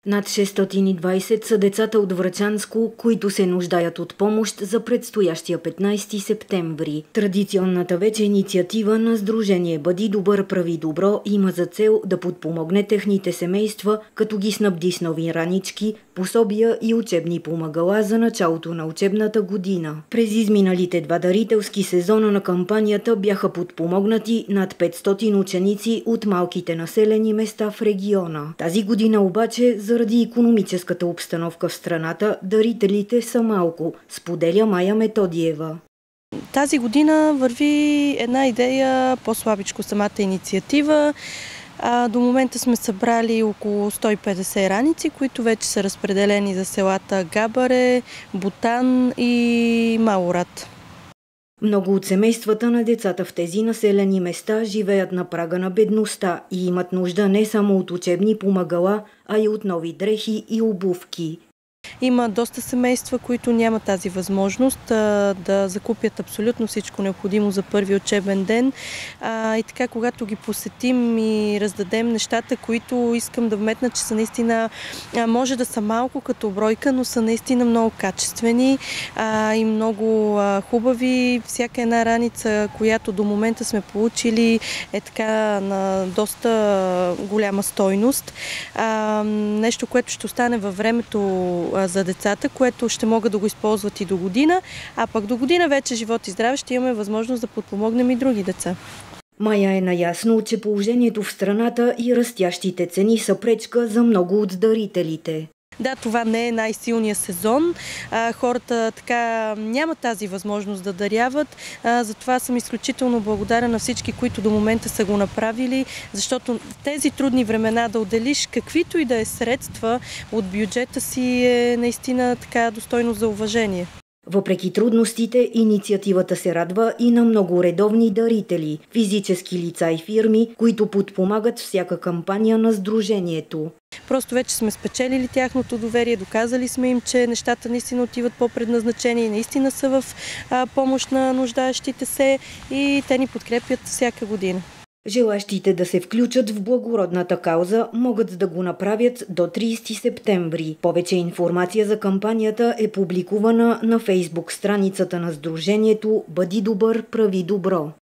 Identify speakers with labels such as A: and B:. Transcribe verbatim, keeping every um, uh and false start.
A: Над шестстотин и двадесет са децата от Врачанско, които се нуждаят от помощ за предстоящия петнадесети септември. Традиционната вече инициатива на Сдружение Бъди добър, прави добро има за цел да подпомогне техните семейства, като ги снабди с нови ранички, пособия и учебни помагала за началото на учебната година. През изминалите два дарителски сезона на кампанията бяха подпомогнати над петстотин ученици от малките населени места в региона. Тази година обаче, заради икономическата обстановка в страната, дарителите са малко, споделя Майя Методиева.
B: Тази година върви една идея, по-слабичко самата инициатива. А, до момента сме събрали около сто и петдесет раници, които вече са разпределени за селата Габаре, Бутан и Малорад.
A: Много от семействата на децата в тези населени места живеят на прага на бедността и имат нужда не само от учебни помагала, а и от нови дрехи и обувки.
B: Има доста семейства, които нямат тази възможност а, да закупят абсолютно всичко необходимо за първи учебен ден. А, и така, когато ги посетим и раздадем нещата, които искам да вметна, че са наистина, а, може да са малко като бройка, но са наистина много качествени а, и много а, хубави. Всяка една раница, която до момента сме получили, е така на доста голяма стойност. А, нещо, което ще остане във времето за децата, което ще могат да го използват и до година, а пък до година вече живот и здраве ще имаме възможност да подпомогнем и други деца.
A: Майя е наясно, че положението в страната и растящите цени са пречка за много от дарителите.
B: Да, това не е най-силният сезон. А, хората така нямат тази възможност да даряват. А, затова съм изключително благодарна на всички, които до момента са го направили, защото в тези трудни времена да отделиш каквито и да е средства от бюджета си е наистина така достойно за уважение.
A: Въпреки трудностите, инициативата се радва и на много редовни дарители, физически лица и фирми, които подпомагат всяка кампания на Сдружението.
B: Просто вече сме спечелили тяхното доверие, доказали сме им, че нещата наистина отиват по предназначение и наистина са в а, помощ на нуждаещите се и те ни подкрепят всяка година.
A: Желащите да се включат в благородната кауза могат да го направят до тридесети септември. Повече информация за кампанията е публикувана на Фейсбук страницата на Сдружението Бъди добър, прави добро.